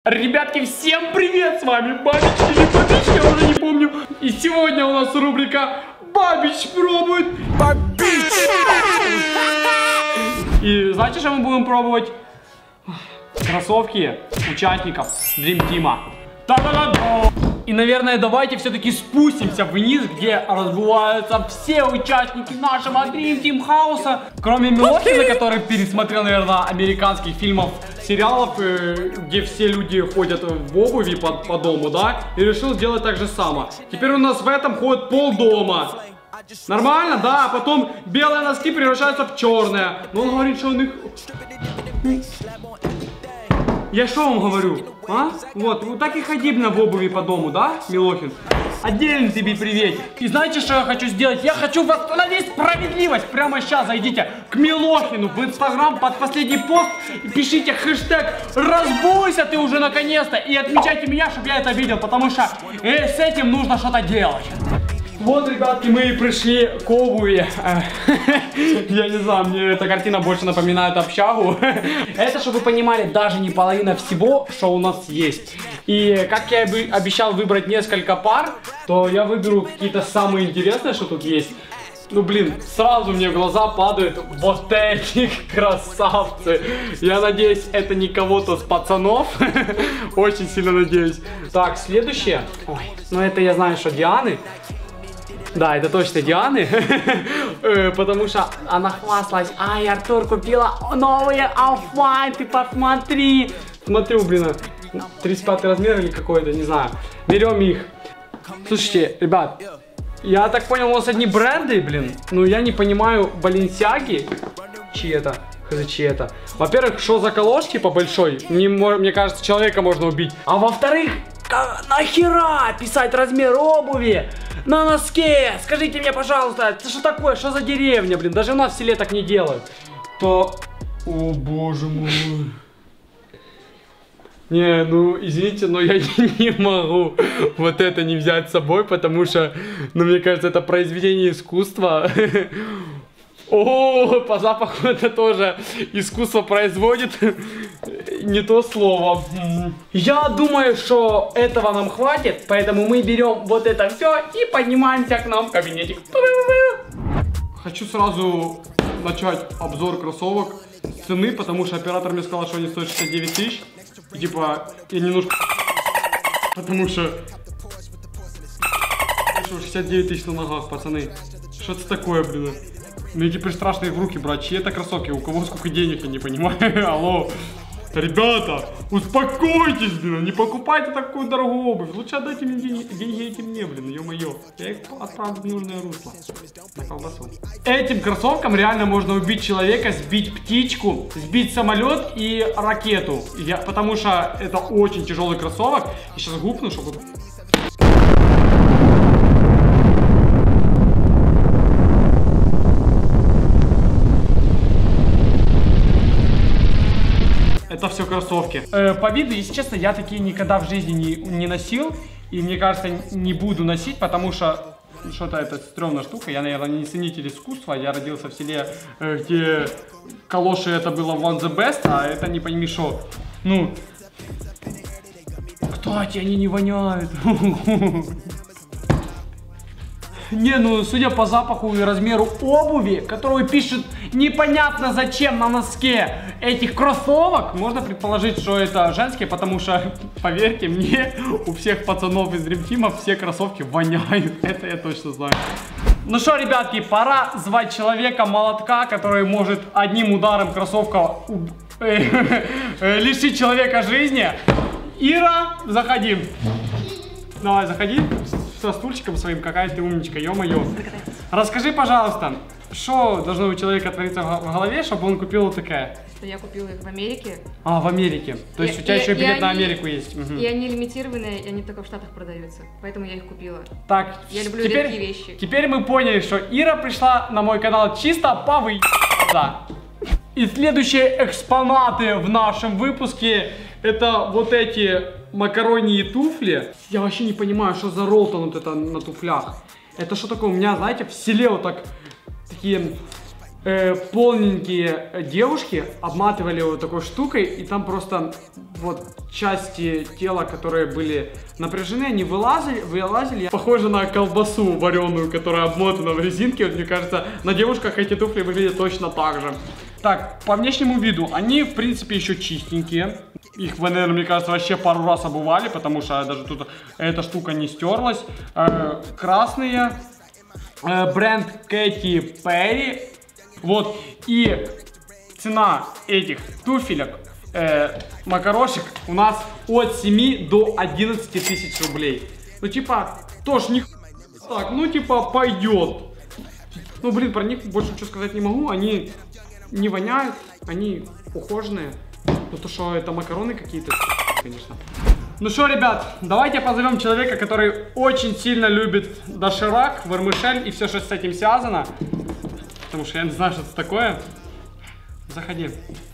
Ребятки, всем привет! С вами Бабич или Бабич, я уже не помню. И сегодня у нас рубрика Бабич пробует. Бабич! И знаете, что мы будем пробовать? Кроссовки участников Dream Team. Та-да-да-да! И, наверное, давайте все-таки спустимся вниз, где разбиваются все участники нашего Dream Team хаоса. Кроме Милохина, который пересмотрел, наверное, американских фильмов, сериалов, где все люди ходят в обуви по дому, да? И решил сделать так же самое. Теперь у нас в этом ходит полдома. Нормально, да? А потом белые носки превращаются в черные. Но он говорит, что он их... Я что вам говорю, а? Вот так и ходи в обуви по дому, да, Милохин? Отдельный тебе привет. И знаете, что я хочу сделать? Я хочу восстановить справедливость. Прямо сейчас зайдите к Милохину в Инстаграм под последний пост и пишите хэштег «Разбуйся ты уже наконец-то» и отмечайте меня, чтобы я это видел, потому что с этим нужно что-то делать. Вот, ребятки, мы и пришли к обуви. Я не знаю, мне эта картина больше напоминает общагу. Это, чтобы вы понимали, даже не половина всего, что у нас есть. И как я обещал выбрать несколько пар, то я выберу какие-то самые интересные, что тут есть. Ну, блин, сразу мне в глаза падают вот эти красавцы. Я надеюсь, это не кого-то с пацанов. Очень сильно надеюсь. Так, следующее. Ой, ну это я знаю, что Дианы. Да, это точно Дианы, потому что она хвасталась: ай, Артур купила новые Off-White, ты посмотри. Смотрю, блин, 35 размер или какой-то, не знаю. Берем их. Слушайте, ребят, я так понял, у нас одни бренды, блин. Ну, я не понимаю, Баленсиаги, чьи это? Чьи это? Во-первых, что за колошки по большой? Мне кажется, человека можно убить. А во-вторых, нахера писать размер обуви на носке? Скажите мне, пожалуйста, это что такое? Что за деревня, блин? Даже у нас в селе так не делают. То... О, боже мой. Не, ну, извините, но я не могу вот это не взять с собой, потому что, ну, мне кажется, это произведение искусства. О, по запаху это тоже искусство производит. Не то слово. Я думаю, что этого нам хватит, поэтому мы берем вот это все и поднимаемся к нам в кабинетик. Хочу сразу начать обзор кроссовок с цены, потому что оператор мне сказал, что они стоят 69 тысяч. И типа, я немножко... Потому что... 69 тысяч на ногах, пацаны. Что это такое, блин? Мне теперь страшно их в руки брать. Чьи это кроссовки? У кого сколько денег, я не понимаю. Алло. Ребята, успокойтесь, блин. Не покупайте такую дорогую обувь. Лучше отдайте мне деньги эти мне, блин. Ё-моё. Я их отправлю в нужное русло. На колбасу. Этим кроссовкам реально можно убить человека, сбить птичку, сбить самолет и ракету. Потому что это очень тяжелый кроссовок. Я сейчас гукну, чтобы... Это все кроссовки. По виду, если честно, я такие никогда в жизни не носил. И мне кажется, не буду носить, потому что что-то это стрёмная штука. Я, наверное, не ценитель искусства. Я родился в селе, где калоши это было one the best, а это не пойми шо. Ну, кстати, они не воняют. Не, ну, судя по запаху и размеру обуви, которую пишут непонятно зачем на носке этих кроссовок, можно предположить, что это женские, потому что, поверьте мне, у всех пацанов из Dream Team все кроссовки воняют. Это я точно знаю. Ну что, ребятки, пора звать человека-молотка, который может одним ударом кроссовка лишить человека жизни. Ира, заходи. Давай, заходи. Со стульчиком своим, какая ты умничка, ё-моё. Расскажи, пожалуйста, что должно у человека твориться в голове, чтобы он купил вот такая? Что я купила их в Америке. А, в Америке. То есть у тебя еще билет на Америку есть. И они лимитированные, и они только в Штатах продаются. Поэтому я их купила. Так, я люблю редкие вещи. Теперь мы поняли, что Ира пришла на мой канал чисто повыебаться. И следующие экспонаты в нашем выпуске это вот эти макароньи туфли. Я вообще не понимаю, что за роллтон вот это на туфлях. Это что такое? У меня, знаете, в селе вот так такие полненькие девушки обматывали вот такой штукой, и там просто вот части тела, которые были напряжены, они вылазили. Похоже на колбасу вареную, которая обмотана в резинке. Вот, мне кажется, на девушках эти туфли выглядят точно так же. Так, по внешнему виду, они, в принципе, еще чистенькие. Их, наверное, мне кажется, вообще пару раз обували, потому что даже тут эта штука не стерлась. Красные. Бренд Кэти Перри. Вот, и цена этих туфелек, макарошек у нас от 7 до 11 тысяч рублей. Ну, типа, тоже не так, ну, типа, пойдет. Ну, блин, про них больше ничего сказать не могу. Они не воняют, они ухоженные. Ну, то, что это макароны какие-то, конечно. Ну что, ребят, давайте позовем человека, который очень сильно любит доширак, вермишель и все, что с этим связано. Потому что я не знаю, что это такое. Заходи.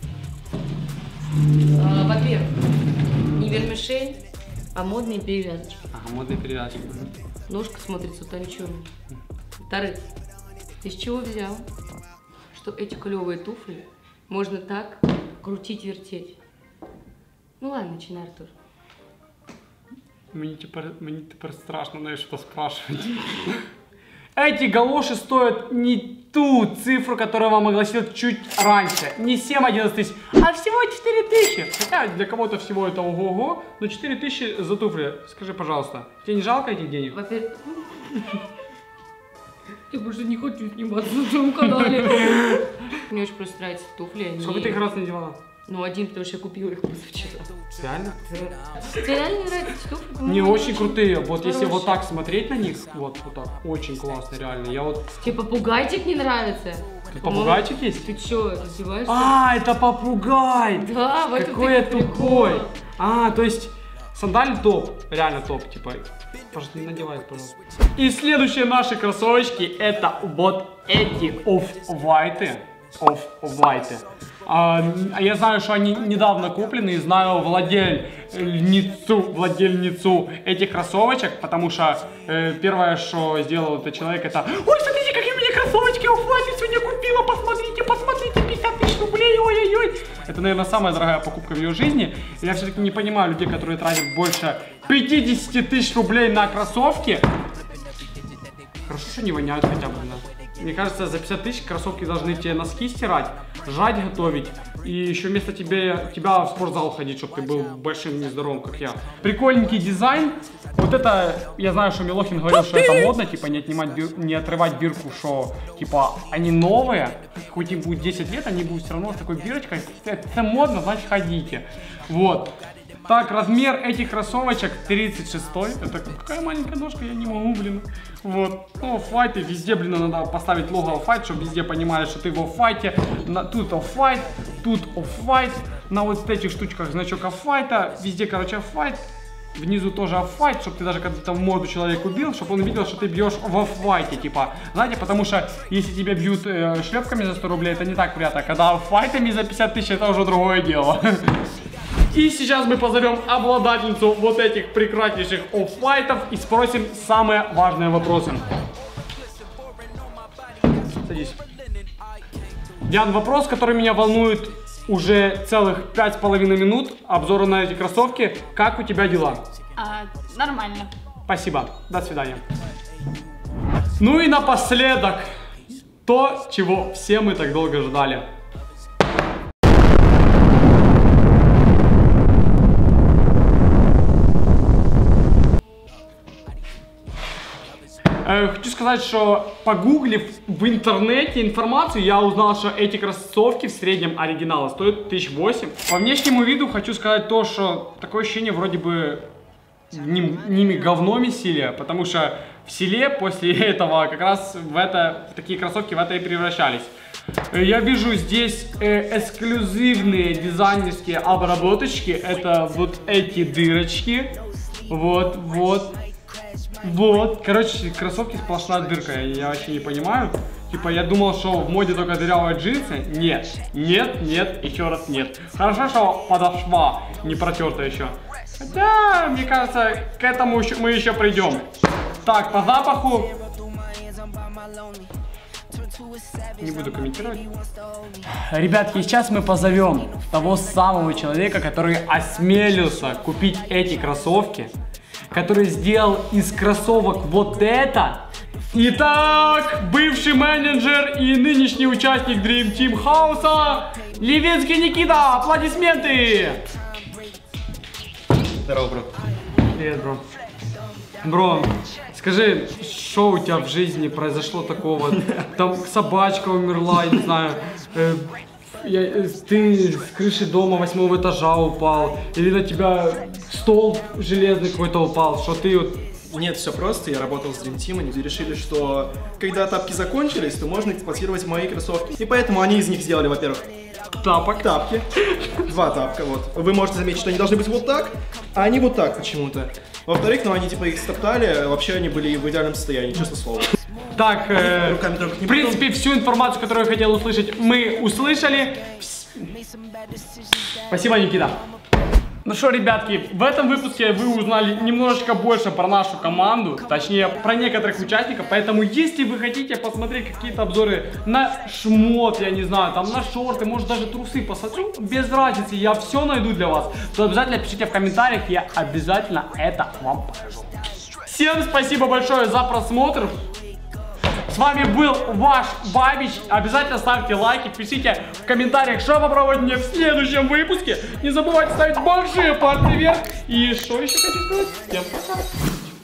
Во-первых, не вермишель, а модные перевязочки. Ага, модные перевязочки. Ножка смотрится утонченно. Во-вторых, ты с чего взял, что эти клевые туфли можно так крутить-вертеть? Ну ладно, начинай, Артур. Мне теперь страшно, знаешь, что спрашивать. Эти галоши стоят не ту цифру, которую я вам огласил чуть раньше. Не 7-11 тысяч, а всего 4 тысячи. Хотя для кого-то всего это ого-го, но 4 тысячи за туфли. Скажи, пожалуйста, тебе не жалко этих денег? Во-первых, я больше не хочу сниматься на твоем канале. Мне очень просто нравятся туфли. Сколько ты их раз надевала? Ну, один, потому что я купила их позавчера. Реально? Тебе реально не нравятся эти туфли? Не, очень крутые. Вот если вот так смотреть на них, вот так, очень классно, реально. Я вот... Тебе попугайчик не нравится? Тут попугайчик есть? Ты что, раздеваешься? А, это попугай! Да, в этом какой я прикол. тупой! А, то есть сандали топ, реально топ, типа. Пожалуйста, не надевай, пожалуйста. И следующие наши кроссовочки это вот эти оф-вайты. Я знаю, что они недавно куплены, и знаю владельницу этих кроссовочек, потому что первое, что сделал этот человек, это: ой, смотрите, какие у меня кроссовочки оф-вайты сегодня купила, посмотрите, 50 тысяч рублей, ой-ой-ой. Это, наверное, самая дорогая покупка в ее жизни. Я все-таки не понимаю людей, которые тратят больше 50 тысяч рублей на кроссовки. Хорошо, что не воняют хотя бы, да. Мне кажется, за 50 тысяч кроссовки должны тебе носки стирать, жать готовить и еще вместо тебя в спортзал ходить, чтобы ты был большим, нездоровым, как я. Прикольненький дизайн. Вот это, я знаю, что Милохин говорил, что это модно, типа не отрывать бирку, что типа они новые, хоть им будет 10 лет, они будут все равно с такой бирочкой. Это модно, значит ходите. Вот. Так, размер этих кроссовочек 36-й. Это какая маленькая ножка, я не могу, блин. Вот. Ну, оффайты, везде, блин, надо поставить лого оффайт, чтобы везде понимали, что ты в оффайте. Тут оффайт, тут оффайт. На вот этих штучках значок оффайта. Везде, короче, оффайт. Внизу тоже оффайт, чтобы ты даже когда там морду человек убил, чтобы он видел, что ты бьешь в оффайте, типа. Знаете, потому что если тебя бьют шлепками за 100 рублей, это не так приятно. Когда оффайтами за 50 тысяч, это уже другое дело. И сейчас мы позовем обладательницу вот этих прекраснейших оффайтов и спросим самые важные вопросы. Садись. Диан, вопрос, который меня волнует уже целых 5,5 минут обзора на эти кроссовки. Как у тебя дела? Нормально. Спасибо. До свидания. Ну и напоследок, то, чего все мы так долго ждали. Хочу сказать, что погуглив в интернете информацию, я узнал, что эти кроссовки в среднем оригинала стоят 1008. По внешнему виду хочу сказать то, что такое ощущение, вроде бы ними говно месили, потому что в селе после этого как раз в такие кроссовки в это и превращались. Я вижу здесь эксклюзивные дизайнерские обработочки. Это вот эти дырочки. Вот, короче, кроссовки сплошная дырка, я вообще не понимаю. Типа, я думал, что в моде только дырявые джинсы. Нет, еще раз нет. Хорошо, что подошва не протерта еще. Хотя, мне кажется, к этому мы еще придем. Так, по запаху. Не буду комментировать. Ребятки, сейчас мы позовем того самого человека, который осмелился купить эти кроссовки, который сделал из кроссовок вот это. Итак, бывший менеджер и нынешний участник Dream Team Хауса Левинский Никита, аплодисменты! Здорово, бро. Привет, бро. Бро, скажи, что у тебя в жизни произошло такого? Там собачка умерла, я не знаю. Ты с крыши дома 8-го этажа упал. Или на тебя стол железный какой-то упал. Что ты вот... Нет, все просто. Я работал с Dream Team, они решили, что когда тапки закончились, то можно эксплуатировать мои кроссовки. И поэтому они из них сделали, во-первых, тапки. 2 тапка, вот. Вы можете заметить, что они должны быть вот так, а они вот так почему-то. Во-вторых, ну они типа их стоптали, вообще они были в идеальном состоянии, честное слово. Так, Руками трогать не в принципе, всю информацию, которую я хотел услышать, мы услышали. Спасибо, Никита. Ну что, ребятки, в этом выпуске вы узнали немножечко больше про нашу команду, точнее, про некоторых участников, поэтому если вы хотите посмотреть какие-то обзоры на шмот, я не знаю, там на шорты, может даже трусы посмотрю, без разницы, я все найду для вас, то обязательно пишите в комментариях, я обязательно это вам покажу. Всем спасибо большое за просмотр. С вами был ваш Бабич. Обязательно ставьте лайки, пишите в комментариях, что попробовать мне в следующем выпуске. Не забывайте ставить большие пальцы вверх. И что еще хочу сказать? Всем пока.